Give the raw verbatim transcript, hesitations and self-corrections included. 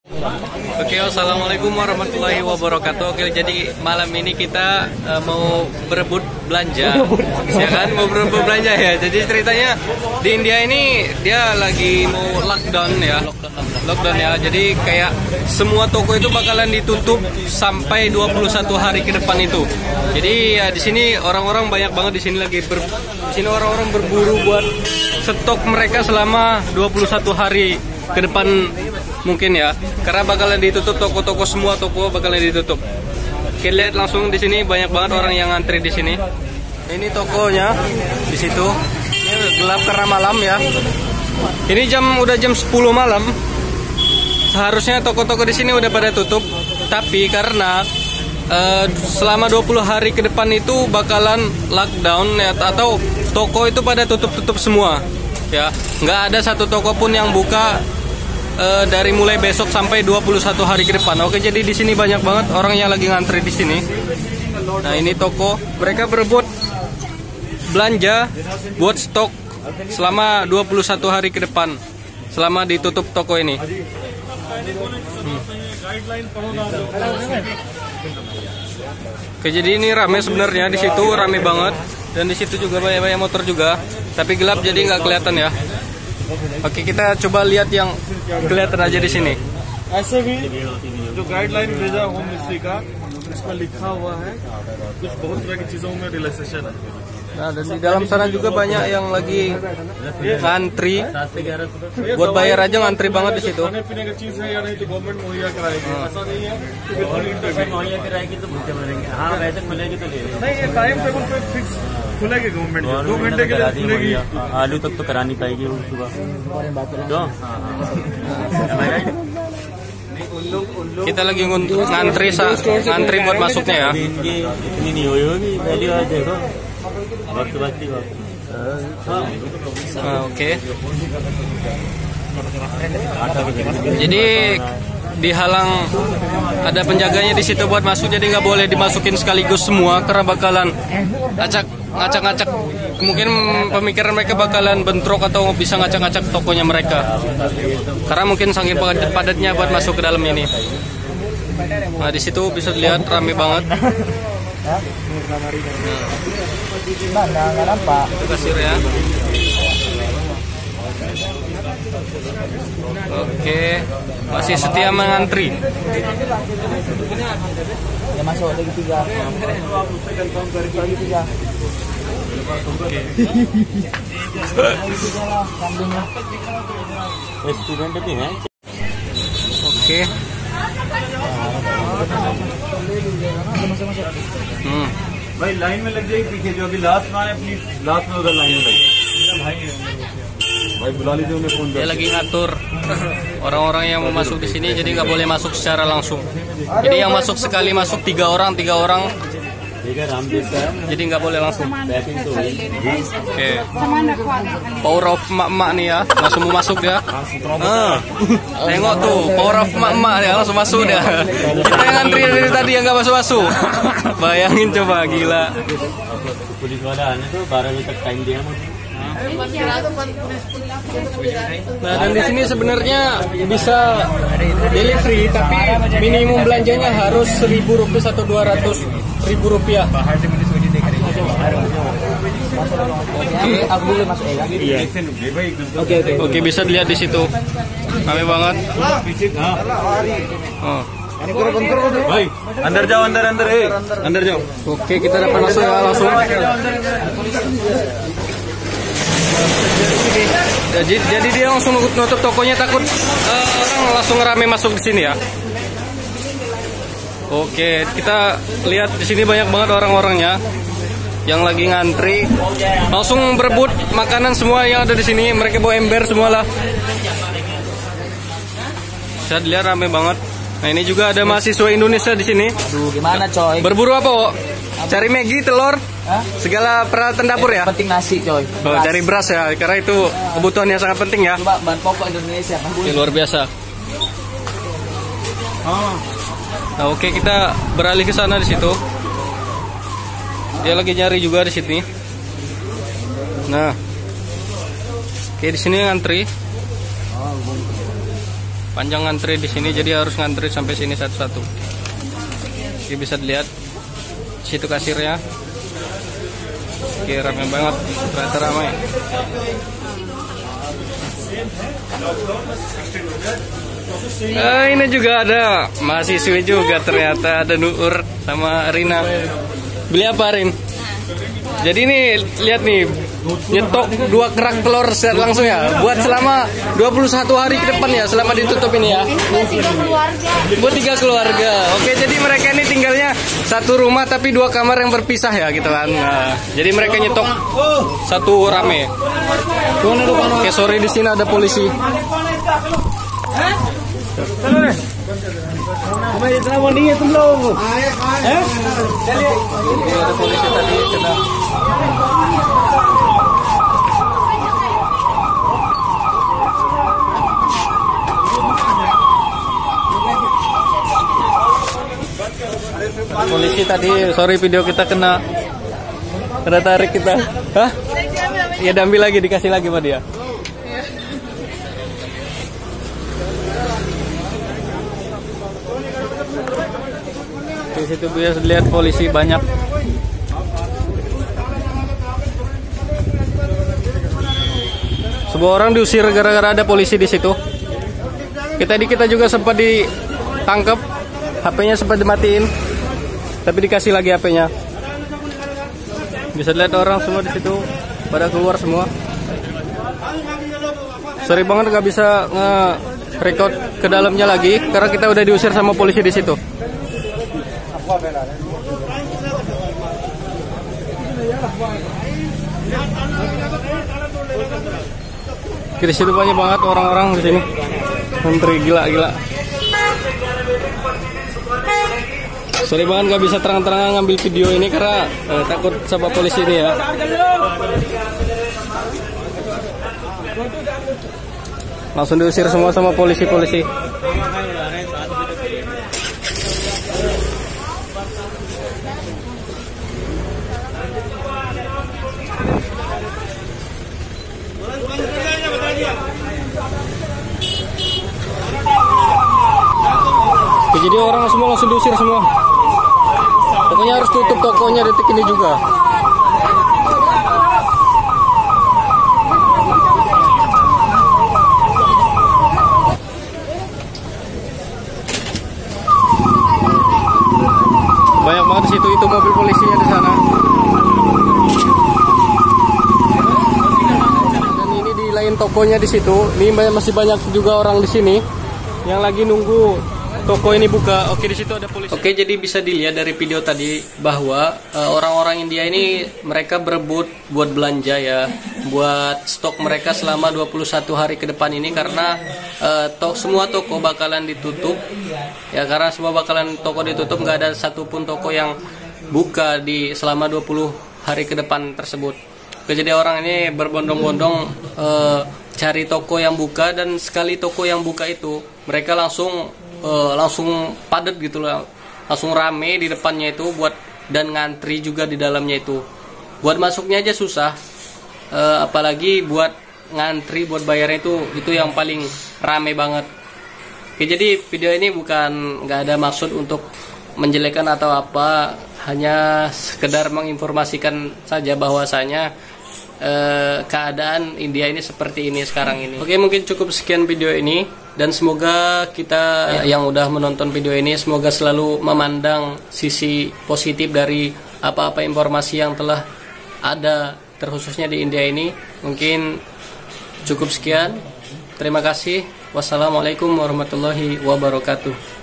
Oke, assalamualaikum warahmatullahi wabarakatuh. Oke, jadi malam ini kita uh, mau berebut belanja, ya kan? Mau berebut belanja ya. Jadi ceritanya di India ini dia lagi mau lockdown ya, lockdown ya. Jadi kayak semua toko itu bakalan ditutup sampai dua puluh satu hari ke depan itu. Jadi ya di sini orang-orang banyak banget di sini lagi ber, di sini orang-orang berburu buat stok mereka selama dua puluh satu hari ke depan mungkin ya, karena bakalan ditutup toko-toko, semua toko bakalan ditutup. Kita lihat langsung di sini banyak banget orang yang ngantri di sini. Ini tokonya di situ. Ini gelap karena malam ya. Ini jam udah jam sepuluh malam. Seharusnya toko-toko di sini udah pada tutup, tapi karena uh, selama dua puluh hari ke depan itu bakalan lockdown ya, atau toko itu pada tutup-tutup semua ya. Nggak ada satu toko pun yang buka Uh, dari mulai besok sampai dua puluh satu hari ke depan. Oke, jadi di sini banyak banget orang yang lagi ngantri di sini. Nah, ini toko, mereka berebut belanja buat stok selama dua puluh satu hari ke depan selama ditutup toko ini. Hmm. Oke, jadi ini rame sebenarnya, di situ rame banget, dan di situ juga banyak-banyak motor juga, tapi gelap jadi nggak kelihatan ya. Oke, kita coba lihat yang kelihatan aja di sini. ऐसे भी जो गाइडलाइन भेजा home ministry का, इसमें लिखा हुआ है कुछ बहुत तरह की चीजों में रिलैक्सेशन है. Nah, dan di dalam sana juga banyak yang lagi ngantri buat bayar aja, ngantri banget di situ. खाने पीने की चीज है या नहीं तो गवर्नमेंट मुहैया कराएगी, ऐसा नहीं है कि मुहैया कराएगी तो भूखे मरेंगे. हाँ, वैसे खुलेगी तो ले नहीं, ये टाइम टेबल पे फिक्स खुलेगी गवर्नमेंट, दो घंटे के लिए खुलेगी. आलू तक तो करा नहीं पाएगी सुबह. Kita lagi ngantri sa ngantri buat masuknya ya. Ini nih hogi value aja kok. Waktu pasti kok. Oke. Jadi dihalang, ada penjaganya di situ buat masuk, jadi nggak boleh dimasukin sekaligus semua karena bakalan ngacak ngacak-ngacak. Mungkin pemikiran mereka bakalan bentrok atau bisa ngacak-ngacak tokonya mereka, karena mungkin saking padatnya buat masuk ke dalam ini. Nah, di situ bisa dilihat rame banget. Nah, itu kasirnya. Oke, masih setia mengantri. Ya masuk lagi tiga. Student भी हैं. Oke. Hmm. भाई लाइन में लग जाएगी पीछे, जो अभी लास्ट में आए अपनी लास्ट में उधर लाइन में लगे. भाई बुला लीजिए उन्हें phone. Dia lagi ngatur orang-orang yang mau masuk di sini, jadi nggak boleh masuk secara langsung. Jadi yang masuk sekali masuk tiga orang, tiga orang. Jadi nggak boleh langsung. Oke. Power of emak-emak nih ya, langsung mau masuk ya. Ah, tengok tuh, power of emak-emak ya, langsung masuk dia. Kita yang ngantri dari tadi yang nggak masuk-masuk. Bayangin coba, gila. Police वाला आने तो बारह बजे तक टाइम दिया मुझे. Nah, dan di sini sebenarnya bisa delivery, tapi minimum belanjanya harus seribu rupiah atau dua ratus ribu rupiah. Oke, oke. Oke, bisa dilihat di situ, rame banget. Oh. भाई अंदर जाओ, अंदर अंदर ए अंदर जाओ. Oke, kita dapat masuk ya langsung. Jadi, jadi dia langsung nutup tokonya, takut uh, orang langsung rame masuk di sini ya. Oke, kita lihat di sini banyak banget orang-orangnya yang lagi ngantri, langsung berebut makanan semua yang ada di sini. Mereka bawa ember semua lah. Bisa dilihat rame banget. Nah, ini juga ada mahasiswa Indonesia di sini. Aduh, gimana coy? Berburu apa, Wo? Cari Maggi, telur, Hah? segala peralatan dapur ya? Penting nasi coy. Oh, cari beras ya, karena itu kebutuhan yang sangat penting ya. Coba bahan pokok Indonesia. Oke, luar biasa. Nah, oke, kita beralih ke sana di situ. Dia lagi nyari juga di sini. Nah, oke, di sini ngantri. panjang ngantri di sini, jadi harus ngantri sampai sini satu-satu. Oke, bisa dilihat situ kasirnya. Oke, ramai banget, ternyata ramai. Nah, ini juga ada mahasiswi juga, ternyata ada Nuur sama Rina. Beli apa, Rin? Jadi ini lihat nih, nyetok dua kerak telur langsung ya, buat selama dua puluh satu hari ke depan ya, selama ditutup ini ya. Buat tiga keluarga. Buat tiga keluarga. Oke, jadi mereka ini tinggalnya satu rumah tapi dua kamar yang berpisah ya gitu kan. Nah, jadi mereka nyetok satu rame. Oke, sore di sini ada polisi. Jadi ada polisi tadi kena. Polisi tadi, sorry video kita kena kena tarik kita. Hah? Ya diambil lagi, dikasih lagi sama dia. Di situ biasa lihat polisi banyak. Sebuah orang diusir gara-gara ada polisi di situ. Kita di kita juga sempat ditangkap, H P-nya sempat dimatiin, tapi dikasih lagi H P-nya. Bisa lihat orang semua di situ pada keluar semua. Sorry banget nggak bisa nge-record ke dalamnya lagi karena kita udah diusir sama polisi di situ. Di situ banyak banget orang-orang di sini. Menteri gila-gila. Sorry banget nggak bisa terang-terangan ngambil video ini karena eh, takut sama polisi ini ya. Langsung diusir semua sama polisi-polisi. Oke, jadi orang semua langsung diusir semua. Pokoknya harus tutup tokonya detik ini juga. Banyak banget di situ, itu mobil polisinya di sana. Dan ini di lain tokonya di situ. Ini masih banyak juga orang di sini yang lagi nunggu toko ini buka. Oke, di situ ada polisi. Oke, jadi bisa dilihat dari video tadi bahwa orang-orang uh, India ini mereka berebut buat belanja ya, buat stok mereka selama dua puluh satu hari ke depan ini karena uh, to semua toko bakalan ditutup. Ya, karena semua bakalan toko ditutup, nggak ada satupun toko yang buka di selama dua puluh hari ke depan tersebut. Oke, jadi orang ini berbondong-bondong uh, cari toko yang buka, dan sekali toko yang buka itu mereka langsung Uh, langsung padat gitu loh, langsung rame di depannya itu buat, dan ngantri juga di dalamnya itu. Buat masuknya aja susah, uh, apalagi buat ngantri buat bayarnya itu itu yang paling rame banget. Oke, jadi video ini bukan nggak ada maksud untuk menjelekkan atau apa, hanya sekedar menginformasikan saja bahwasanya uh, keadaan India ini seperti ini sekarang ini. Oke, mungkin cukup sekian video ini. Dan semoga kita yang udah menonton video ini semoga selalu memandang sisi positif dari apa-apa informasi yang telah ada terkhususnya di India ini. Mungkin cukup sekian. Terima kasih. Wassalamualaikum warahmatullahi wabarakatuh.